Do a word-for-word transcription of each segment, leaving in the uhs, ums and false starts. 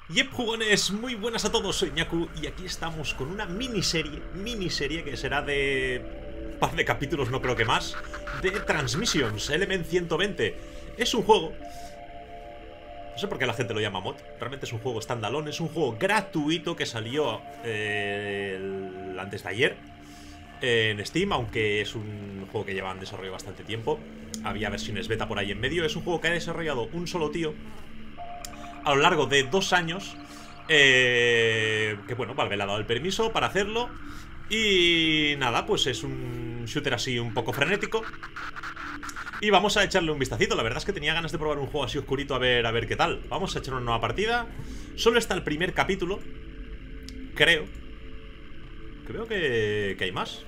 Yep, jugones, muy buenas a todos, soy Ñaku y aquí estamos con una miniserie, miniserie que será de... par de capítulos, no creo que más, de Transmissions, Element ciento veinte. Es un juego... no sé por qué la gente lo llama mod, realmente es un juego standalone, es un juego gratuito que salió eh, el... antes de ayer eh, en Steam, aunque es un juego que lleva en desarrollo bastante tiempo. Había versiones beta por ahí en medio. Es un juego que ha desarrollado un solo tío a lo largo de dos años, eh, que bueno, Valve le ha dado el permiso para hacerlo. Y nada, pues es un shooter así un poco frenético y vamos a echarle un vistacito. La verdad es que tenía ganas de probar un juego así oscurito, a ver, a ver qué tal. Vamos a echar una nueva partida. Solo está el primer capítulo, creo. Creo que, que hay más.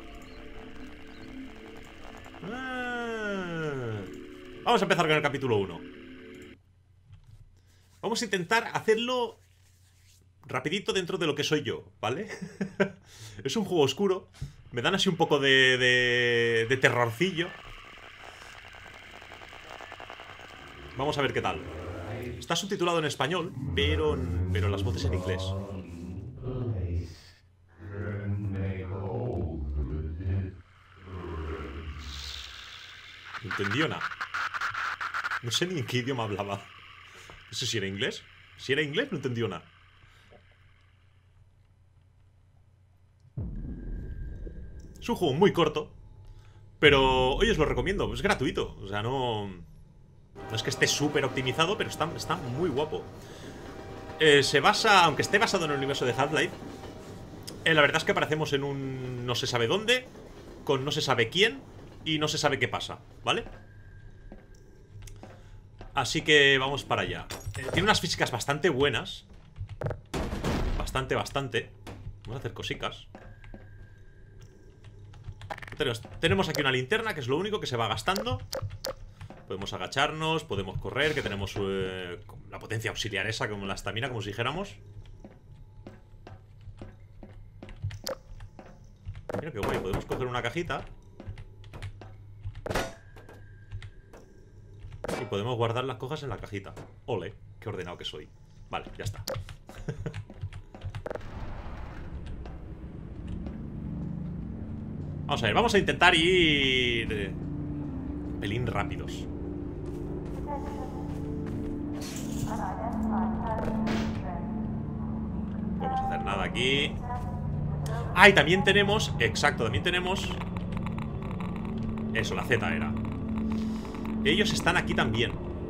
ah. Vamos a empezar con el capítulo uno. Vamos a intentar hacerlo rapidito dentro de lo que soy yo, ¿vale? Es un juego oscuro. Me dan así un poco de, de, de terrorcillo. Vamos a ver qué tal. Está subtitulado en español, pero, pero las voces en inglés. No entendió nada. No sé ni en qué idioma hablaba. No sé si era inglés. Si era inglés, no entendió nada. Es un juego muy corto, pero hoy os lo recomiendo. Es gratuito. O sea, no... no es que esté súper optimizado, pero está, está muy guapo. Eh, se basa... aunque esté basado en el universo de Half-Life, eh, la verdad es que aparecemos en un... no se sabe dónde, con no se sabe quién, y no se sabe qué pasa, ¿vale? Así que vamos para allá. eh, Tiene unas físicas bastante buenas. Bastante, bastante. Vamos a hacer cositas. Tenemos, tenemos aquí una linterna, que es lo único que se va gastando. Podemos agacharnos, podemos correr, que tenemos eh, la potencia auxiliar esa, como la estamina, como si dijéramos. Mira qué guay, podemos coger una cajita y podemos guardar las cosas en la cajita. Ole, qué ordenado que soy. Vale, ya está. Vamos a ver, vamos a intentar ir eh, un pelín rápidos. No podemos hacer nada aquí. Ah, y también tenemos... exacto, también tenemos... eso, la Z era. Ellos están aquí también.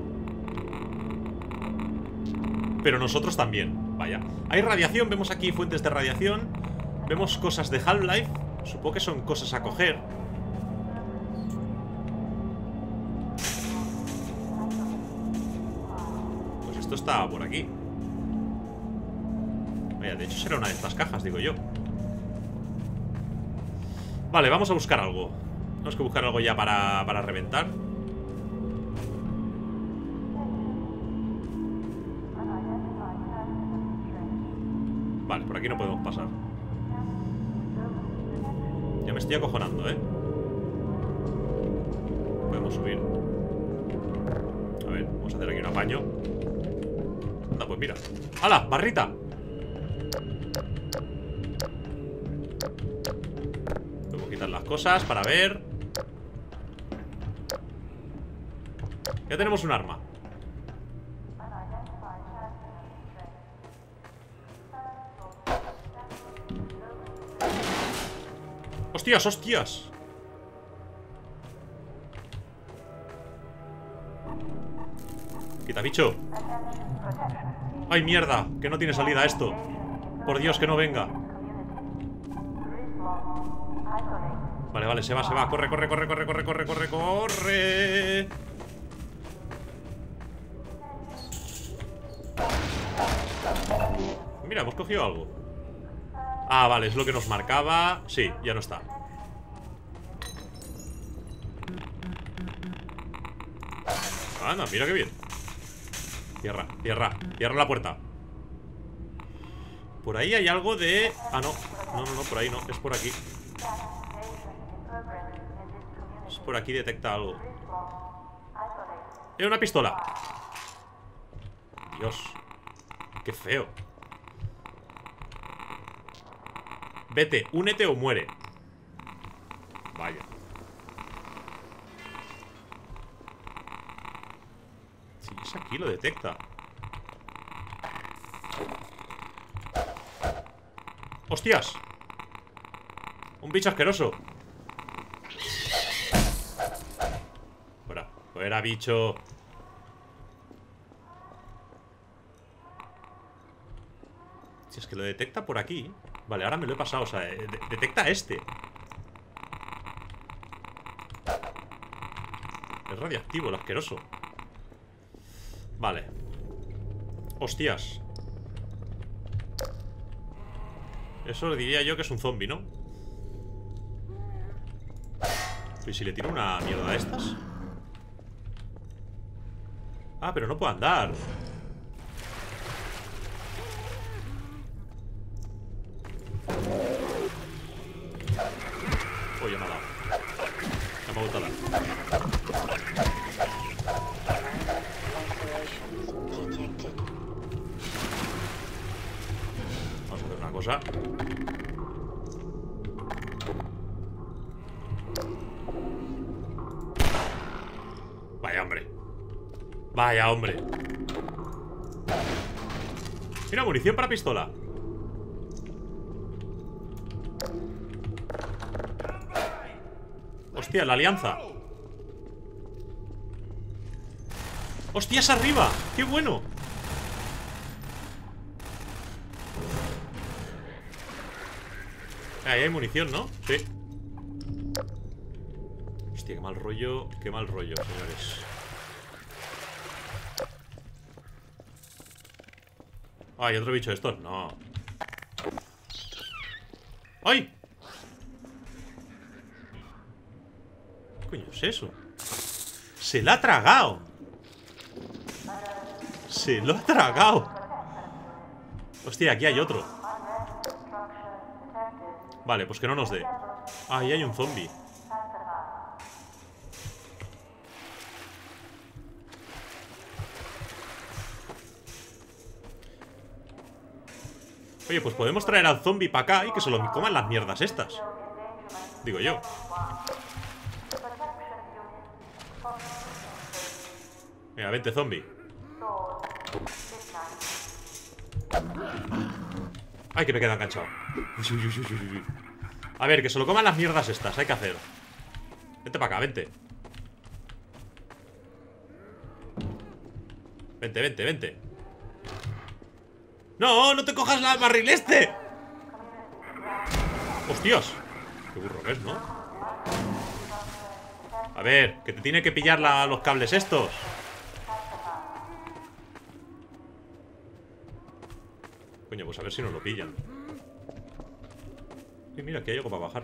Pero nosotros también, vaya. Hay radiación, vemos aquí fuentes de radiación. Vemos cosas de Half-Life. Supongo que son cosas a coger. Pues esto está por aquí. Vaya, de hecho será una de estas cajas, digo yo. Vale, vamos a buscar algo. Tenemos que buscar algo ya para, para reventar. Vale, por aquí no podemos pasar. Ya me estoy acojonando, ¿eh? Podemos subir. A ver, vamos a hacer aquí un apaño. Anda, pues mira. ¡Hala! ¡Barrita! Podemos quitar las cosas para ver. Ya tenemos un arma. ¡Hostias, hostias! Quita, bicho. ¡Ay, mierda! Que no tiene salida esto. Por Dios, que no venga. Vale, vale, se va, se va. Corre, corre, corre, corre, corre, corre, corre, corre. Mira, hemos cogido algo. Ah, vale, es lo que nos marcaba. Sí, ya no está. Anda, mira qué bien. Cierra, cierra, cierra la puerta. Por ahí hay algo de... ah, no, no, no, no, por ahí no, es por aquí. Es por aquí, detecta algo. ¡Eh, una pistola! Dios. Qué feo. Vete, únete o muere. Vaya. Si es aquí, lo detecta. ¡Hostias! Un bicho asqueroso. Fuera, fuera, bicho. Si es que lo detecta por aquí. Vale, ahora me lo he pasado, o sea, de detecta a este. Es radiactivo, el asqueroso. Vale. Hostias. Eso diría yo que es un zombie, ¿no? ¿Y si le tiro una mierda de estas? Ah, pero no puedo andar. Oye, me ha dado. Ya me ha vuelto a dar. Vamos a hacer una cosa. Vaya hombre. Vaya hombre. Mira, munición para pistola. Hostia, la alianza. Hostia, es arriba. ¡Qué bueno! Ahí hay munición, ¿no? Sí. Hostia, qué mal rollo. Qué mal rollo, señores. Ah, ¿hay otro bicho de estos? No. ¡Ay! ¿Qué coño es eso? ¡Se lo ha tragado! ¡Se lo ha tragado! Hostia, aquí hay otro. Vale, pues que no nos dé. Ah, ahí hay un zombie. Oye, pues podemos traer al zombie para acá y que se lo coman las mierdas estas. Digo yo. Venga, vente, zombie. Ay, que me queda enganchado. A ver, que se lo coman las mierdas estas. Hay que hacer. Vente para acá, vente. Vente, vente, vente. ¡No! ¡No te cojas la barril este! ¡Hostias! Qué burro que es, ¿no? A ver, que te tiene que pillar la, los cables estos. Coño, pues a ver si nos lo pillan. Y mira, aquí hay algo para bajar.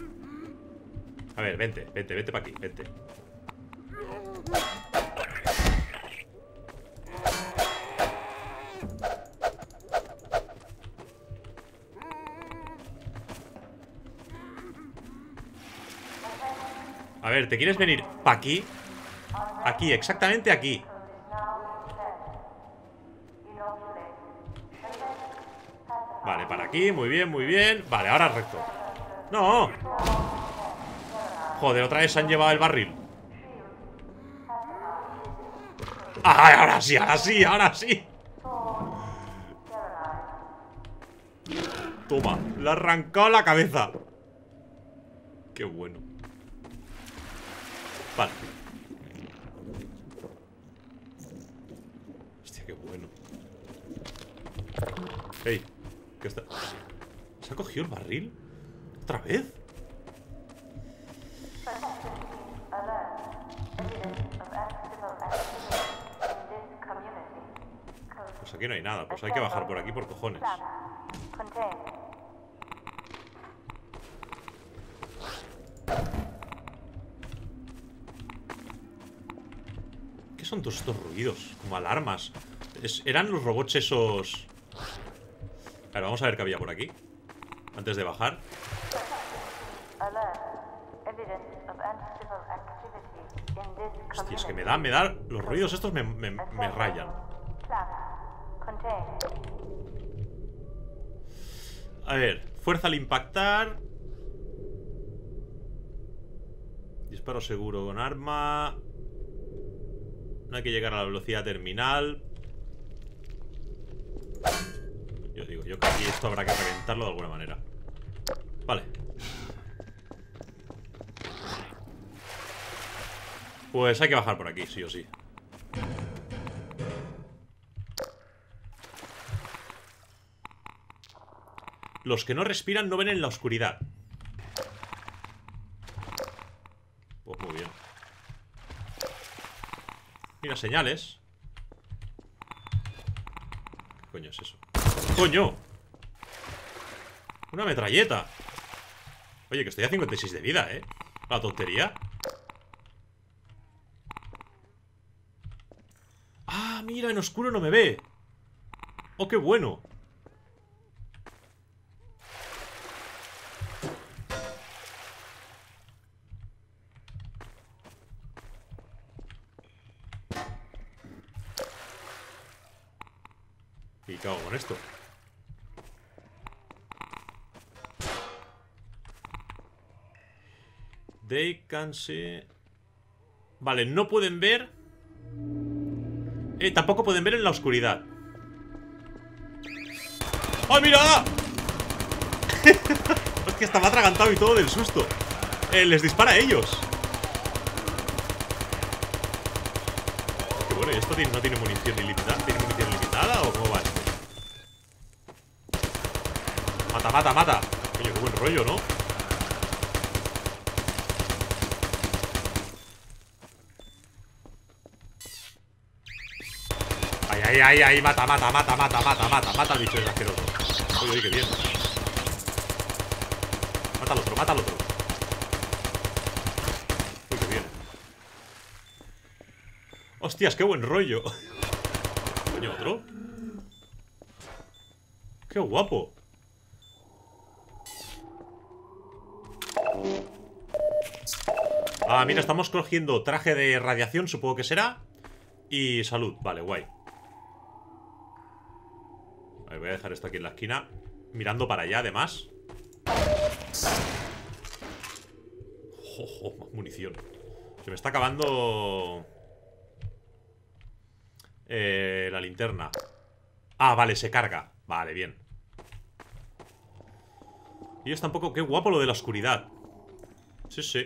A ver, vente, vente, vente para aquí, vente. A ver, ¿te quieres venir para aquí? Aquí, exactamente aquí. Vale, para aquí, muy bien, muy bien. Vale, ahora recto. ¡No! Joder, otra vez se han llevado el barril. ¡Ah, ahora sí, ahora sí, ahora sí! Toma, le ha arrancado la cabeza. Qué bueno. Vale. Hostia, qué bueno. Ey, ¿qué está? ¿Se ha cogido el barril? ¿Otra vez? Pues aquí no hay nada. Pues hay que bajar por aquí por cojones. ¿Qué son todos estos ruidos? Como alarmas. Es, eran los robots esos. A ver, vamos a ver qué había por aquí antes de bajar. Hostia, es que me da, me da. Los ruidos estos me, me, me rayan. A ver, fuerza al impactar. Disparo seguro con arma. No hay que llegar a la velocidad terminal. Yo digo, yo creo que esto habrá que reventarlo de alguna manera. Vale. Pues hay que bajar por aquí, sí o sí. Los que no respiran no ven en la oscuridad. Pues muy bien. Mira, señales. ¿Qué coño es eso? ¡Coño! Una metralleta. Oye, que estoy a cincuenta y seis de vida, ¿eh? La tontería. Ah, mira, en oscuro no me ve. Oh, qué bueno. ¿Y qué hago con esto? They can see... Vale, no pueden ver. Eh, tampoco pueden ver en la oscuridad. ¡Ay, mira! Es que estaba atragantado y todo del susto. eh, Les dispara a ellos. Qué bueno, ¿y esto tiene, no tiene munición ilimitada? ¿Tiene munición ilimitada o cómo va esto? Mata, mata, mata. Coño, qué buen rollo, ¿no? Ay, ay, ay, ay, mata, mata, mata, mata, mata, mata, mata al bicho ese asqueroso. Oye, oye, qué bien. Mata al otro, mata al otro. Uy, qué bien. Hostias, qué buen rollo. Coño, otro. Qué guapo. Ah, mira, estamos cogiendo traje de radiación, supongo que será. Y salud, vale, guay. A ver, voy a dejar esto aquí en la esquina, mirando para allá, además. Ojo, más munición. Se me está acabando eh, la linterna. Ah, vale, se carga. Vale, bien. Y es tampoco... Qué guapo lo de la oscuridad. Sí, sí.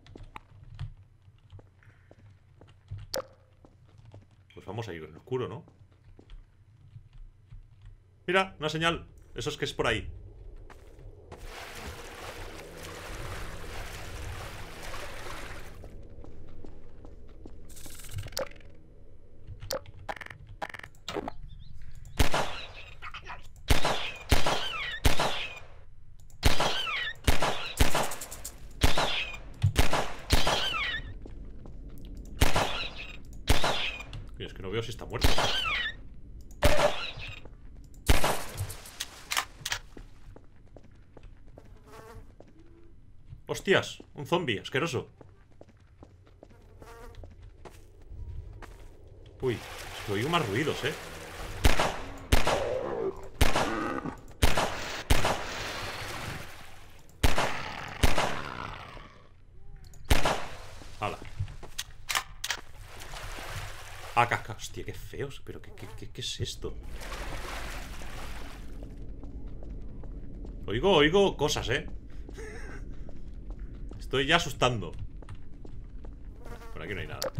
Pues vamos a ir en oscuro, ¿no? Mira, una señal. Eso es que es por ahí. Es que no veo si está muerto. Hostias, un zombie asqueroso. Uy, es que oigo más ruidos, eh. Hala. Ah, casca. Hostia, qué feos. Pero qué, qué, qué, qué es esto. Oigo, oigo cosas, eh. Estoy ya asustando. Por aquí no hay nada.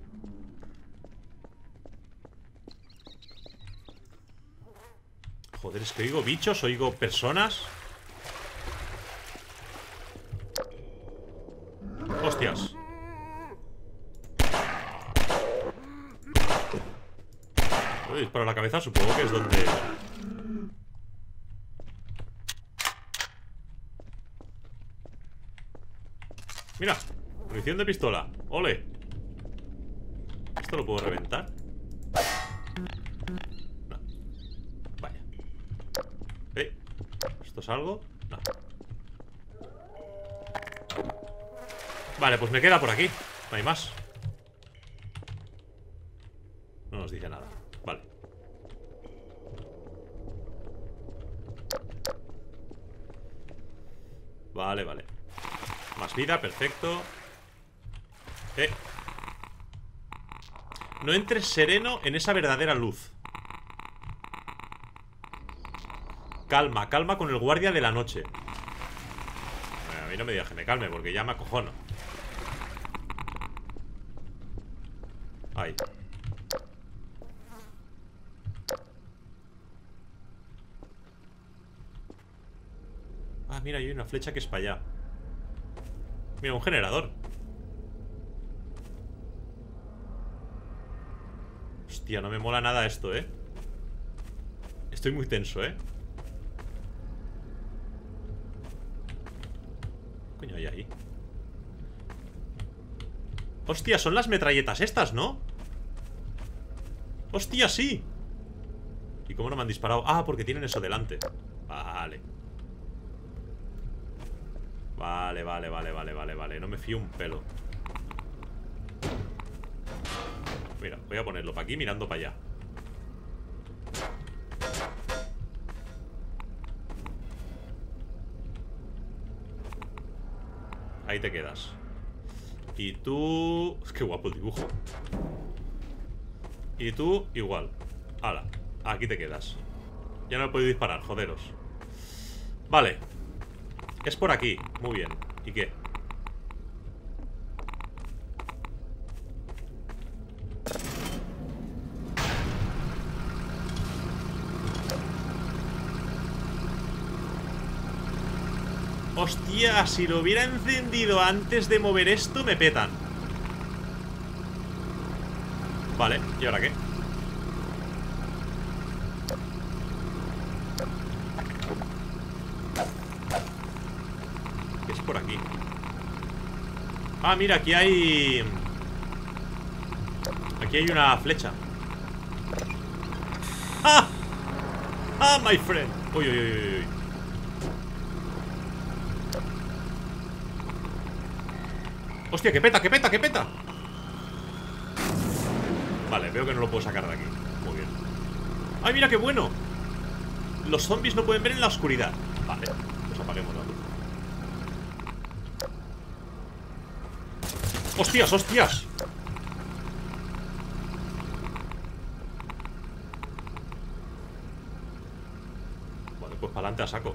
Joder, es que oigo bichos, oigo personas. Hostias. Puedo disparar a la cabeza, supongo que es donde... Mira, munición de pistola. ¡Ole! ¿Esto lo puedo reventar? No. Vaya. ¿Eh? ¿Esto es algo? No. Vale, pues me queda por aquí. No hay más. No nos dice nada. Vale. Vale, vale. Más vida, perfecto. Eh. No entres sereno en esa verdadera luz. Calma, calma con el guardia de la noche. A mí no me digas que me calme, porque ya me acojono. Ahí. Ah, mira, hay una flecha que es para allá. Mira, un generador. Hostia, no me mola nada esto, ¿eh? Estoy muy tenso, ¿eh? ¿Qué coño hay ahí? Hostia, son las metralletas estas, ¿no? Hostia, sí. ¿Y cómo no me han disparado? Ah, porque tienen eso delante. Vale. Vale, vale, vale, vale, vale, vale. No me fío un pelo. Mira, voy a ponerlo para aquí mirando para allá. Ahí te quedas. Y tú... Qué guapo el dibujo. Y tú igual. Hala, aquí te quedas. Ya no he podido disparar, joderos. Vale. Es por aquí, muy bien. ¿Y qué? Hostia, si lo hubiera encendido antes de mover esto, me petan. Vale, ¿y ahora qué? ¿Qué es por aquí? Ah, mira, aquí hay... Aquí hay una flecha. ¡Ah! ¡Ah, my friend! Uy, uy, uy, uy. Hostia, que peta, que peta, que peta. Vale, veo que no lo puedo sacar de aquí. Muy bien. ¡Ay, mira qué bueno! Los zombies no pueden ver en la oscuridad. Vale, pues apaguemos la luz. ¡Hostias, hostias! Vale, pues para adelante a saco.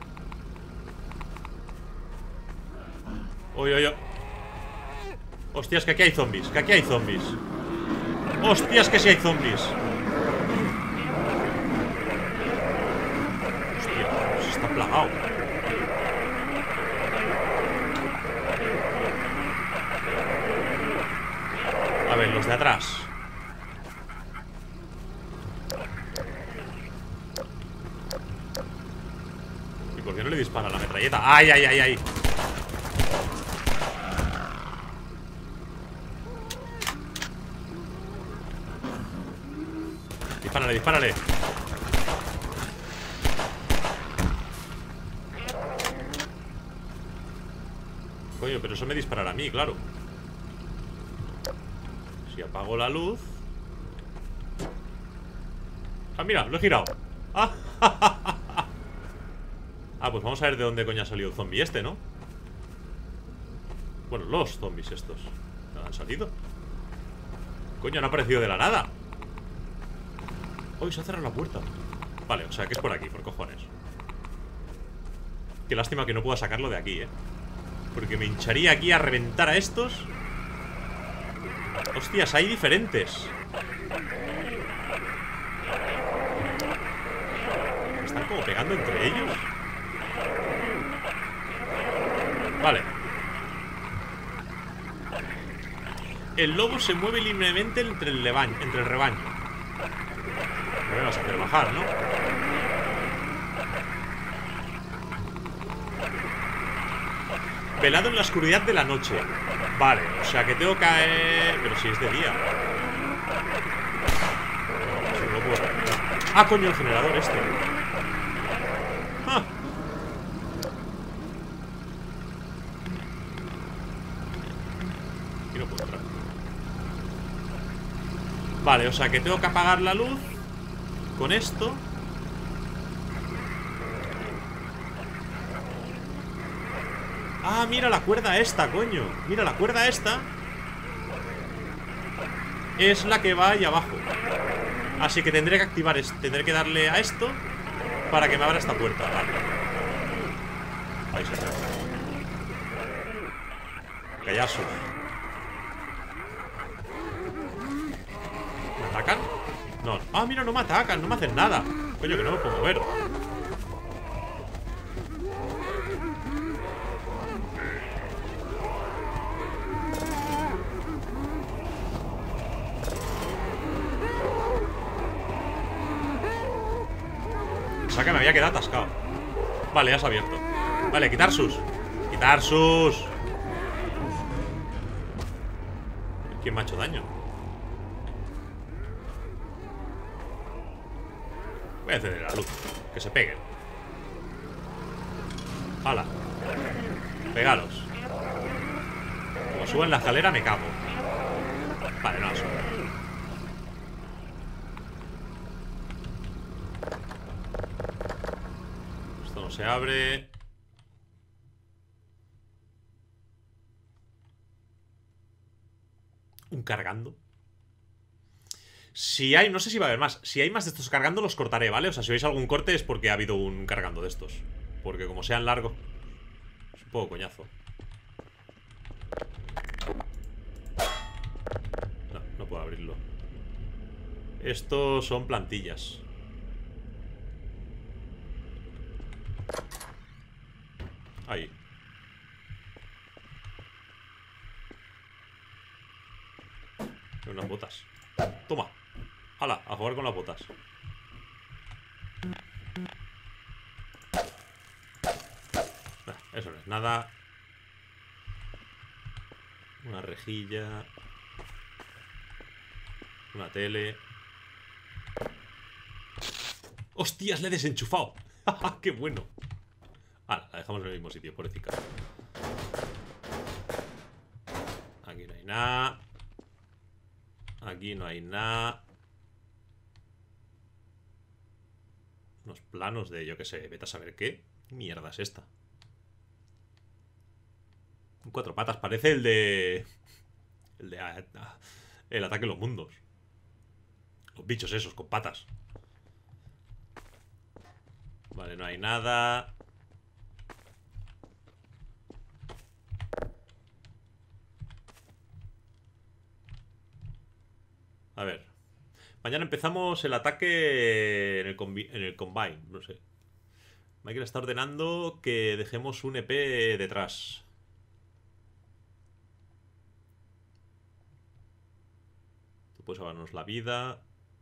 Uy, uy, uy. Hostias, que aquí hay zombies, que aquí hay zombies. Hostias, que sí hay zombies. Hostia, se está plagado. A ver, los de atrás. ¿Y por qué no le dispara la metralleta? ¡Ay, ay, ay, ay! Dispárale, dispárale. Coño, pero eso me disparará a mí, claro. Si apago la luz. Ah, mira, lo he girado. Ah, ah, pues vamos a ver de dónde coño ha salido el zombie este, ¿no? Bueno, los zombies estos. ¿Han salido? Coño, no ha aparecido de la nada. Uy, se ha cerrado la puerta. Vale, o sea que es por aquí, por cojones. Qué lástima que no pueda sacarlo de aquí, eh. Porque me hincharía aquí a reventar a estos. Hostias, hay diferentes. Están como pegando entre ellos. Vale. El lobo se mueve libremente entre el, lebaño, entre el rebaño. Me vas a hacer bajar, ¿no? Velado en la oscuridad de la noche. Vale, o sea que tengo que caer... Pero si es de día. No puedo... Ah, coño, el generador este. Ah. Y no puedo entrar. Vale, o sea que tengo que apagar la luz con esto. Ah, mira la cuerda esta, coño. Mira, la cuerda esta es la que va ahí abajo. Así que tendré que activar esto. Tendré que darle a esto para que me abra esta puerta. Vale. Ahí se ve. Callasos. ¿Me atacan? No. Ah, mira, no me atacan. No me hacen nada. Coño, que no me puedo mover. Pensaba que me había quedado atascado. Vale, ya se ha abierto. Vale, quitar sus. Quitar sus. ¿Quién me ha hecho daño? Voy a encender la luz. Que se peguen. ¡Hala! Pegaros. Como suban la escalera me cago. Vale, no la subo. Esto no se abre. Un cargando. Si hay, no sé si va a haber más. Si hay más de estos cargando los cortaré, ¿vale? O sea, si veis algún corte es porque ha habido un cargando de estos. Porque como sean largos, es un poco coñazo. No, no puedo abrirlo. Estos son plantillas. Ahí. Unas botas. Toma. Hala, a jugar con las botas. Nah, eso no es nada. Una rejilla. Una tele. ¡Hostias! Le he desenchufado. ¡Qué bueno! Hala, la dejamos en el mismo sitio, pobrecita. Aquí no hay nada. Aquí no hay nada. Unos planos de, yo qué sé, vete a saber qué. ¿Qué mierda es esta? Un cuatro patas, parece el de... El de... ah, el ataque de los mundos. Los bichos esos, con patas. Vale, no hay nada. A ver. Mañana empezamos el ataque en el, en el Combine, no sé. Michael está ordenando que dejemos un E P detrás. Tú puedes salvarnos la vida.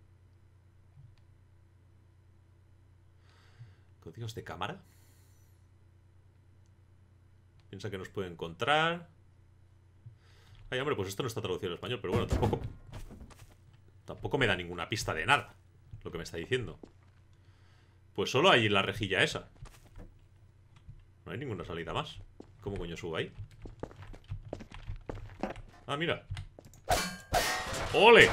Códigos de cámara. Piensa que nos puede encontrar. Ay, hombre, pues esto no está traducido al español, pero bueno, tampoco... Tampoco me da ninguna pista de nada lo que me está diciendo. Pues solo hay la rejilla esa. No hay ninguna salida más. ¿Cómo coño subo ahí? Ah, mira. ¡Ole!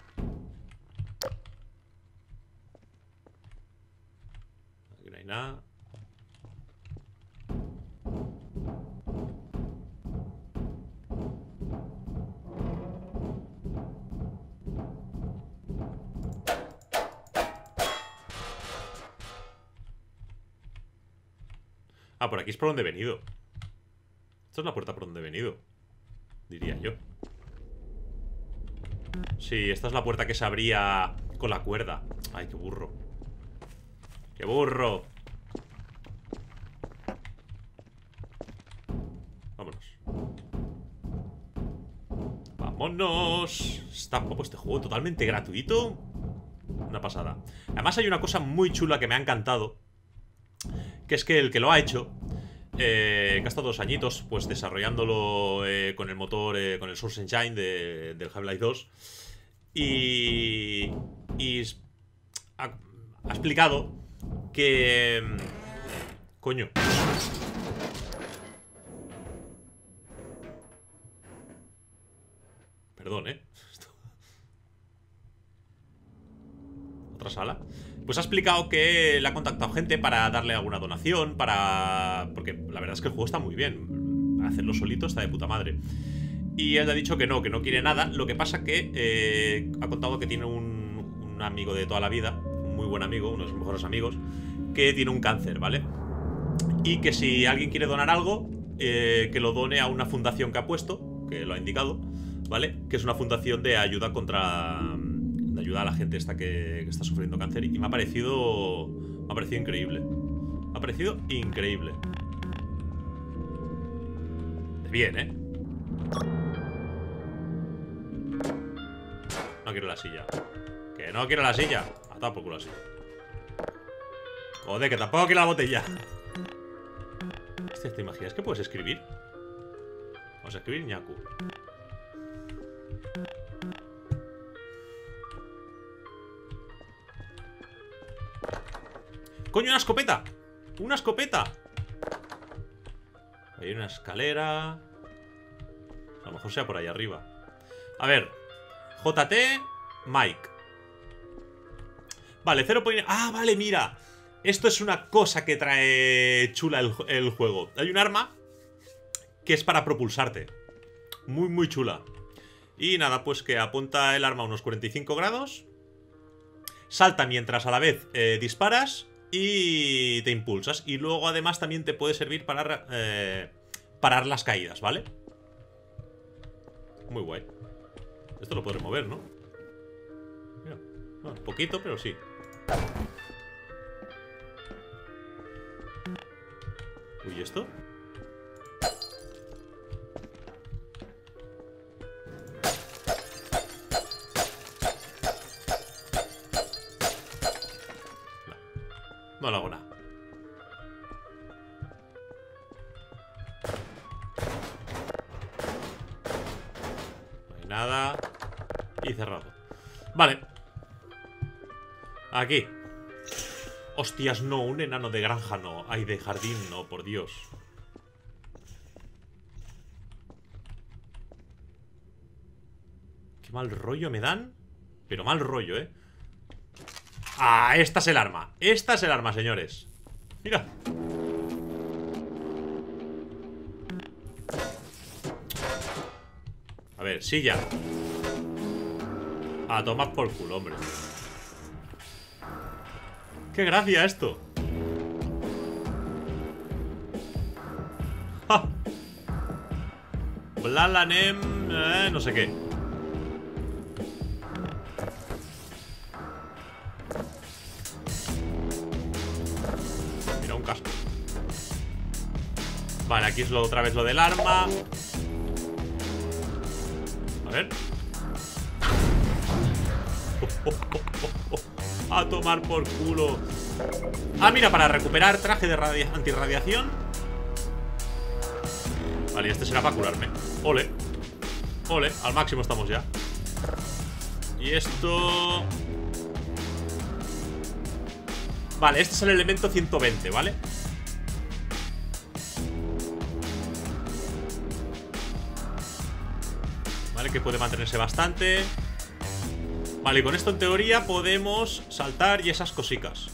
Aquí no hay nada. Ah, por aquí es por donde he venido. Esta es la puerta por donde he venido, diría yo. Sí, esta es la puerta que se abría con la cuerda. Ay, qué burro. ¡Qué burro! Vámonos. ¡Vámonos! Está guapo este juego, totalmente gratuito. Una pasada. Además hay una cosa muy chula que me ha encantado, que es que el que lo ha hecho eh, que ha estado dos añitos pues desarrollándolo eh, con el motor, eh, con el Source Engine de, del Half-Life dos. Y, y ha, ha explicado que... Coño. Perdón, ¿eh? Otra sala. Pues ha explicado que le ha contactado gente para darle alguna donación, para... Porque la verdad es que el juego está muy bien. hacerlo solito está de puta madre. Y él ha dicho que no, que no quiere nada. Lo que pasa que eh, ha contado que tiene un, un amigo de toda la vida, un muy buen amigo, uno de sus mejores amigos, que tiene un cáncer, ¿vale? Y que si alguien quiere donar algo, eh, que lo done a una fundación que ha puesto, que lo ha indicado, ¿vale? Que es una fundación de ayuda contra... de ayuda a la gente esta que, que está sufriendo cáncer. Y me ha parecido... me ha parecido increíble. Me ha parecido increíble. De bien, ¿eh? No quiero la silla. Que no quiero la silla. A tomar por culo la silla. Joder, que tampoco quiero la botella. Hostia, ¿te imaginas que puedes escribir? Vamos a escribir ñaku. ¡Coño, una escopeta! ¡Una escopeta! Hay una escalera. A lo mejor sea por ahí arriba. A ver. J T Mike. Vale, cero point... Ah, vale, mira. Esto es una cosa que trae chula el, el juego. Hay un arma que es para propulsarte. Muy, muy chula. Y nada, pues que apunta el arma a unos cuarenta y cinco grados. Salta mientras a la vez eh, disparas y te impulsas. Y luego además también te puede servir para eh, parar las caídas, ¿vale? Muy guay. Esto lo podré mover, ¿no? Mira, bueno, poquito, pero sí. Uy, ¿esto? No, no le hago nada. No hay nada. Y cerrado. Vale. Aquí. Hostias, no, un enano de granja no. Ay, de jardín no, por Dios. Qué mal rollo me dan. Pero mal rollo, ¿eh? Ah, esta es el arma. Esta es el arma, señores. Mira. A ver, silla. A tomar por culo, hombre. ¡Qué gracia esto! ¡Ja! Blalanem... Eh, no sé qué. Mira, un casco. Vale, aquí es lo, otra vez lo del arma. A ver. Oh, oh, oh, oh, oh. A tomar por culo. Ah, mira, para recuperar traje de antirradiación. Vale, este será para curarme. Ole. Ole, al máximo estamos ya. Y esto... Vale, este es el elemento ciento veinte, ¿vale? Vale, que puede mantenerse bastante. Vale, y con esto en teoría podemos saltar y esas cosicas.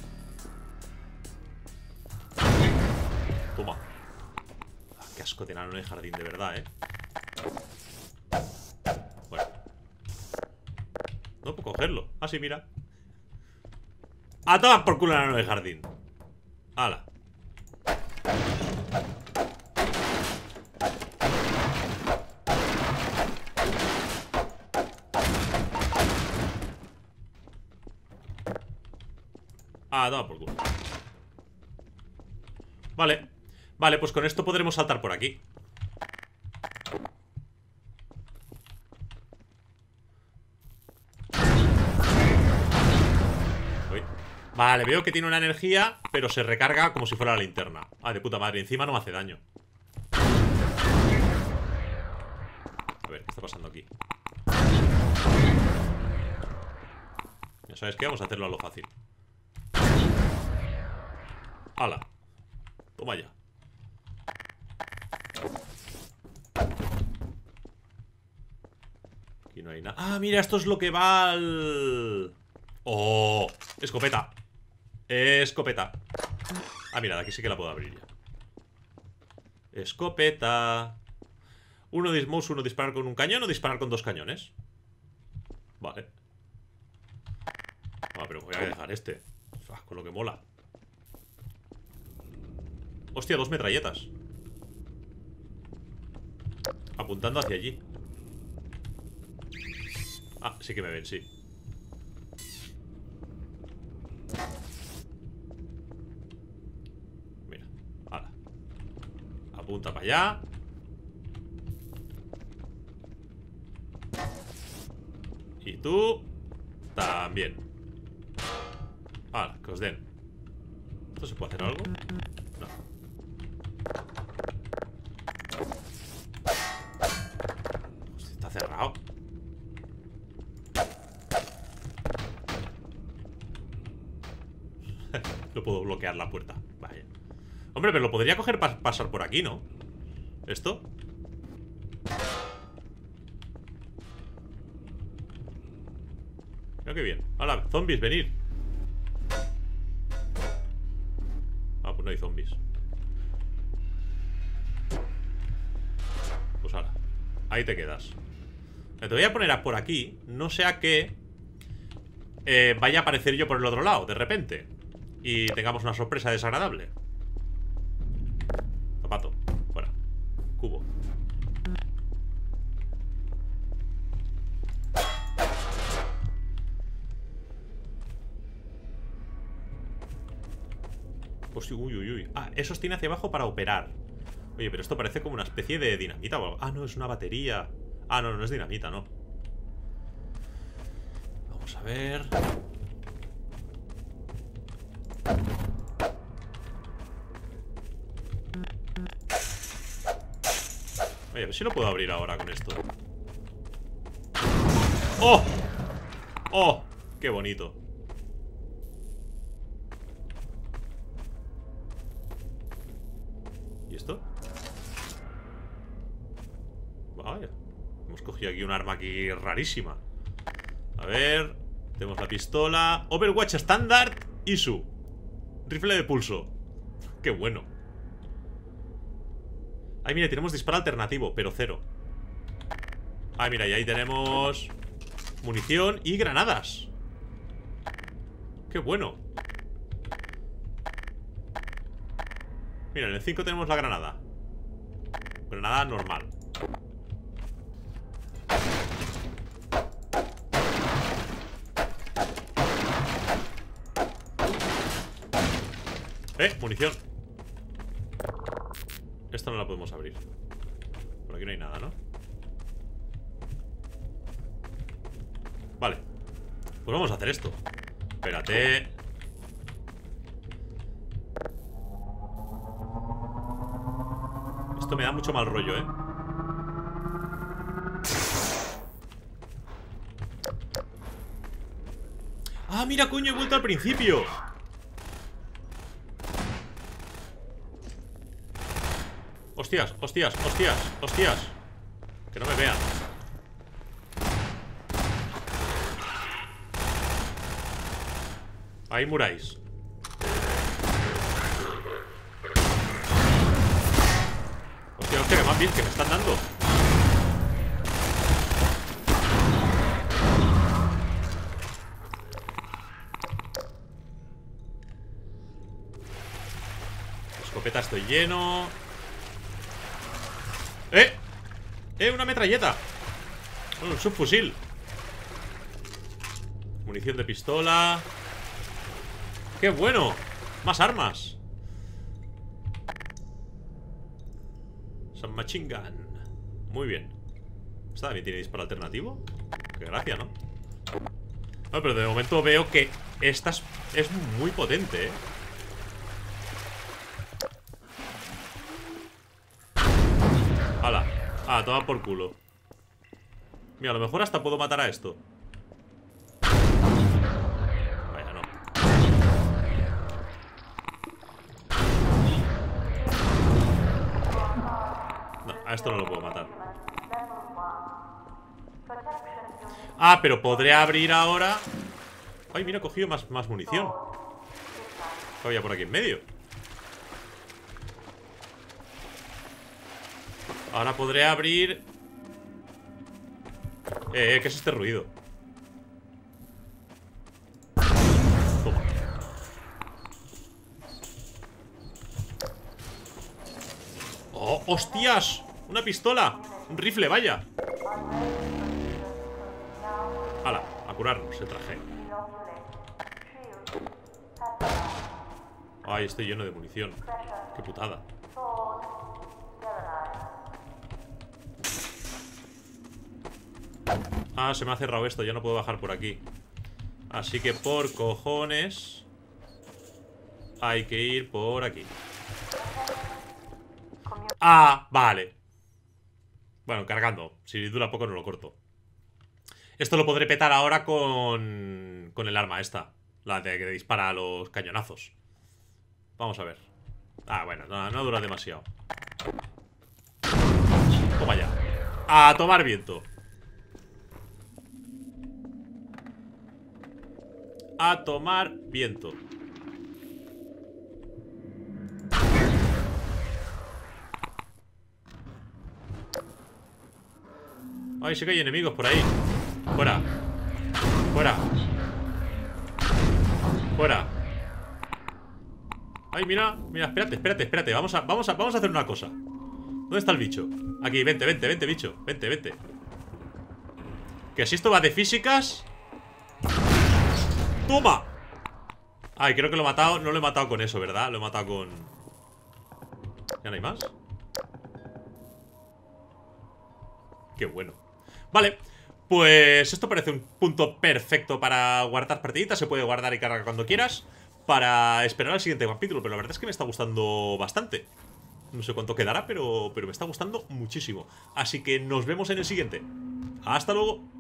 Toma. Ah, qué asco de enano en el jardín, de verdad, eh. Bueno. No puedo cogerlo. Ah, sí, mira. A tomar por culo el enano en el jardín. Hala. Ah, toma por culo. Vale. Vale, pues con esto podremos saltar por aquí. Uy. Vale, veo que tiene una energía, pero se recarga como si fuera la linterna. Ah, de puta madre, encima no me hace daño. A ver, ¿qué está pasando aquí? Ya sabes qué, vamos a hacerlo a lo fácil. ¡Hala! Toma ya. Aquí no hay nada. ¡Ah, mira! Esto es lo que va al... ¡Oh! Escopeta. Escopeta. Ah, mira, de aquí sí que la puedo abrir ya. Escopeta. Uno de mouse, uno disparar con un cañón o disparar con dos cañones. Vale. Ah, pero voy a dejar este. Ah, con lo que mola. Hostia, dos metralletas. Apuntando hacia allí. Ah, sí que me ven, sí. Mira, ala. Apunta para allá. Y tú también. Ala, que os den. ¿Esto se puede hacer algo? No. Hostia, está cerrado. No puedo bloquear la puerta. Vaya. Hombre, pero lo podría coger para pasar por aquí, ¿no? ¿Esto? Mira qué bien. Hola, zombies, venid. Ah, pues no hay zombies. Pues ahora, ahí te quedas. Te voy a poner a por aquí. No sea que eh, vaya a aparecer yo por el otro lado, de repente, y tengamos una sorpresa desagradable. Zapato, fuera. Cubo. Hostia, uy, uy, uy. Ah, esos tiene hacia abajo para operar. Oye, pero esto parece como una especie de dinamita o algo. Ah, no, es una batería. Ah, no, no es dinamita, no. Vamos a ver. Oye, a ver si lo puedo abrir ahora con esto. ¡Oh! ¡Oh! ¡Qué bonito! ¿Y esto? Vaya. Hemos cogido aquí un arma aquí rarísima. A ver. Tenemos la pistola. Overwatch Standard I S U. Rifle de pulso. Qué bueno. Ay, mira, tenemos disparo alternativo, pero cero. Ay, mira, y ahí tenemos munición y granadas. Qué bueno. Mira, en el cinco tenemos la granada. Granada normal. Eh, munición. Esta no la podemos abrir. Por aquí no hay nada, ¿no? Vale. Pues vamos a hacer esto. Espérate. Esto me da mucho mal rollo, ¿eh? ¡Ah, mira, coño! He vuelto al principio. Hostias, hostias, hostias, hostias. Que no me vean. Ahí muráis. Hostia, hostia, que más bien, que me están dando. Escopeta, estoy lleno. ¡Eh! ¡Eh! ¡Una metralleta! Bueno, un subfusil. Munición de pistola. ¡Qué bueno! Más armas. Submachine gun. Muy bien. ¿Esta también tiene disparo alternativo? Qué gracia, ¿no? No, pero de momento veo que esta es, es muy potente, ¿eh? ¡Hala! Ah, toma por culo. Mira, a lo mejor hasta puedo matar a esto. Vaya, no. No, a esto no lo puedo matar. Ah, pero podré abrir ahora. Ay, mira, he cogido más, más munición. ¿Qué había por aquí en medio? Ahora podré abrir... Eh, ¿qué es este ruido? Toma. ¡Oh, hostias! ¡Una pistola! ¡Un rifle, vaya! ¡Hala! A curarnos el traje. Ay, estoy lleno de munición. ¡Qué putada! Ah, se me ha cerrado esto, ya no puedo bajar por aquí. Así que por cojones hay que ir por aquí. Ah, vale. Bueno, cargando. Si dura poco no lo corto. Esto lo podré petar ahora con... Con el arma esta. La de que dispara a los cañonazos. Vamos a ver. Ah, bueno, no, no dura demasiado. Toma ya. A tomar viento. A tomar viento. Ay, sí que hay enemigos por ahí. Fuera. Fuera. Fuera. Ay, mira, mira, espérate, espérate, espérate. Vamos a, vamos a, vamos a hacer una cosa. ¿Dónde está el bicho? Aquí, vente, vente, vente, bicho. Vente, vente. Que si esto va de físicas... ¡Toma! Ay, creo que lo he matado. No lo he matado con eso, ¿verdad? Lo he matado con... ¿Ya no hay más? Qué bueno. Vale, pues esto parece un punto perfecto para guardar partiditas. Se puede guardar y cargar cuando quieras, para esperar al siguiente capítulo. Pero la verdad es que me está gustando bastante. No sé cuánto quedará, pero, pero me está gustando muchísimo. Así que nos vemos en el siguiente. Hasta luego.